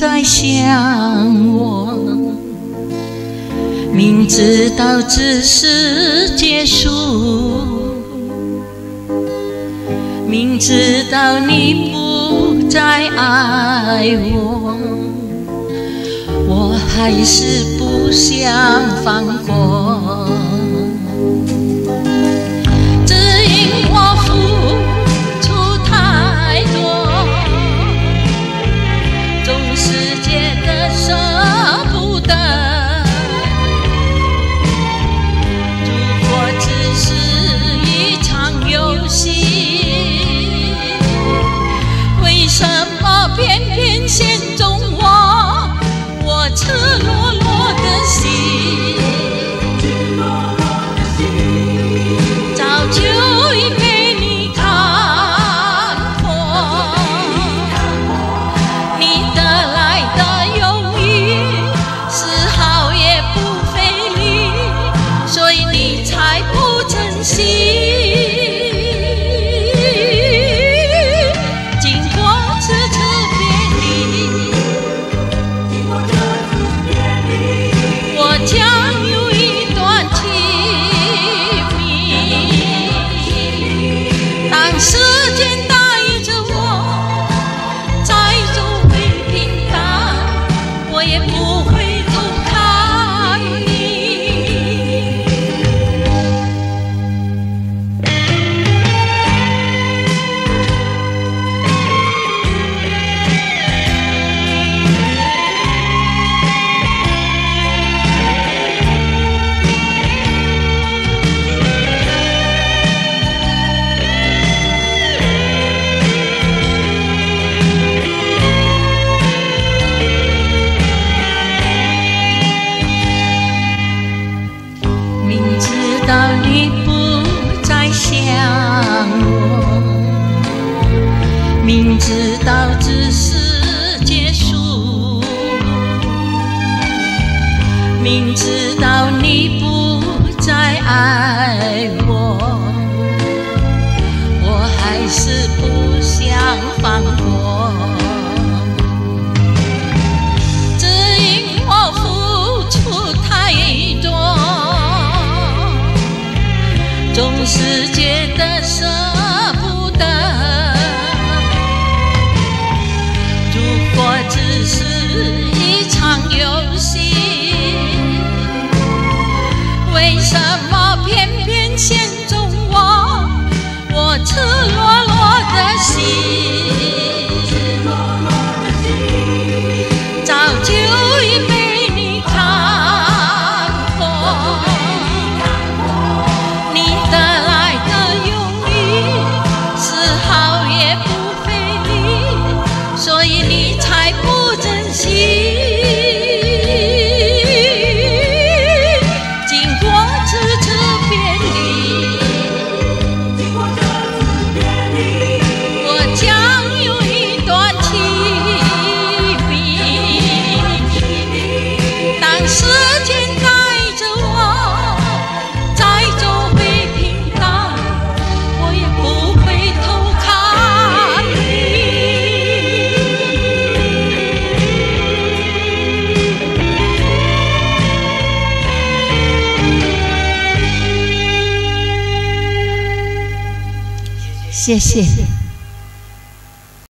再想我，明知道只是结束，明知道你不再爱我，我还是不想放过。只因我付出太多，总是觉得舍不得。如果只是一场游戏，为什么偏偏选中我赤裸裸的心，早就已被你看破。你得来的永远丝毫也不费力，所以你才不珍惜。经过次次别离，我将有一段情迷。当时间带着我再走回平淡，我也不会偷看你。明知道你不再想我，明知道只是结束，明知道你不再爱我，我还是不想放过。只因我付出太多，总是觉得舍不得。如果只是一场游戏，为什么偏偏选中我赤裸裸的心，早就已被你看破。你得来的永远丝毫也不费力，所以你才不珍惜。经过次次别离，我将有一段情迷。当时间带着我再走回平淡，我也不会偷看你。谢谢。